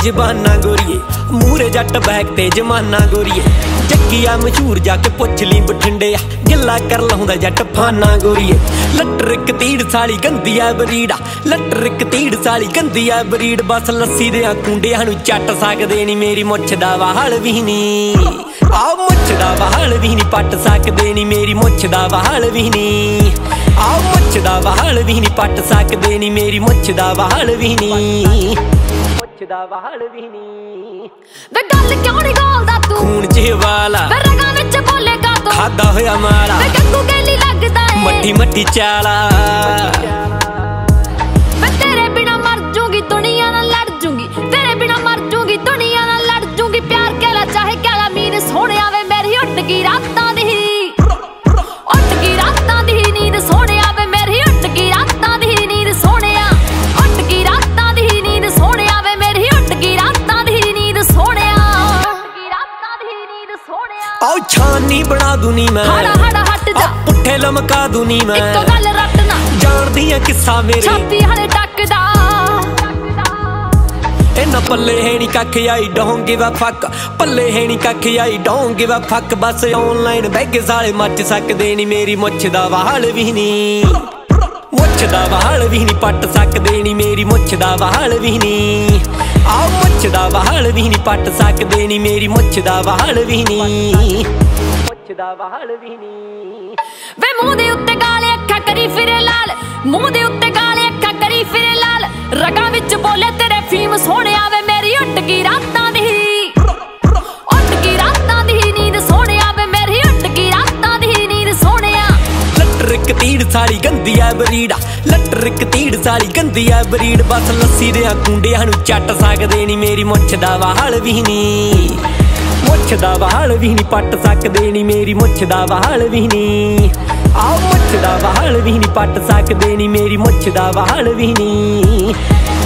जबाना गोरीए मूरे जट बैग ते जमाना गोरीए जग्गिया मशहूर जाके पुछ ली बठिंडे गिला कर लाउंदा जट फाना गोरीए लटरिक तीड़ साली गंदिया बरीड़ा लटरिक तीड़ साली गंदिया बरीड़ बस लस्सी दे कुंडियां नूं चट सकदे नी मेरी मुछ दा वाल भी नी आ मुछ दा वाल भी नी पट सकदे नी मेरी मुछ दा वाल भी नी आ मुछ दा वाल भी नी पट सकदे नी मेरी मुछ दा वाल भी नी मुछ दा वाल भी नी वे गल क्यों नहीं गोलदा तू खून च वाला वे रगां विच बोलेगा तू खादा होया माला वे गंगू गैली लगदा है मट्टी मट्टी चाला वे तेरे बिना मर जूंगी दुनिया नाल लड़ जूंगी तेरे बिना मर जूंगी दुनिया नाल लड़ जूंगी प्यार कहला चाहे कहला मीर सोहणिया वे मेरी उठ गई रातां दी उठ गई रातां दी नींद सोहणिया वे मेरी उठ गई रातां दी नींद सोहणिया उठ गई रातां दी नींद सोहणिया वे मेरी उठ गई रातां दी नींद सोहणिया उठ गई रातां दी नींद सोहणिया आओ छानी बना दूनी मैं हड़ा हड़ा हट जा पुट्ठे लमका दूनी मैं इक्को गल रटना जानदी है किस्सा मेरी छाती हले टकदा इन्ना पल्ले है नी कख I don't give a fuck पल्ले है नी कख I don't give a fuck बस ऑनलाइन बैगे साले मच सकदे नी मेरी मुछ दा वाल भी नी मुछ दा वाल भी नी पट सकदे नी मेरी मुछ दा वाल भी नी आ मुछ दा वाल भी नी पट सकदे नी मेरी मुछ दा वाल भी नी मुछ दा वाल भी नी वे मुंह दे उत्ते गाले अखा करी फिरे लाल मुंह दे उत्ते गाले अखा करी फिरे लाल रगां विच बोले तेरे फीम सोहणिया वे मेरी उठ गई रातां दी उठ गई रातां दी नींद सोहणिया वे मेरी उठ गई रातां दी नींद सोहणिया लटरिक तीड़ साली गंदिया बरीड़ा लटरिक तीड़ साली गंदिया बरीड़ बस लस्सी दे कुंडियां नूं चट सकदे नी मेरी मुछ दा वाल भी नी मुछ दा वाल भी नी पट सकदे नी मेरी मुछ दा वाल भी नी आ मुछ दा वाल भी नी पट सकदे नी मेरी मुछ दा वाल भी नी।